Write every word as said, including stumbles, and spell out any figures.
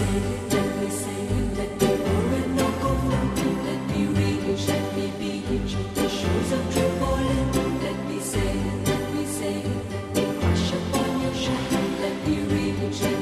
sail, let me sail, let me roar and not go floating, let me reach, let me beach the shores of Tripoli. Let me sail, let me sail, let me crash upon your shore, let me reach, let